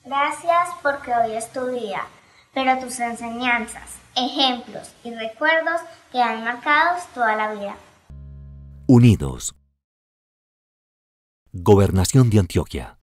Gracias porque hoy es tu día, pero tus enseñanzas, ejemplos y recuerdos quedan marcados toda la vida. Unidos. Gobernación de Antioquia.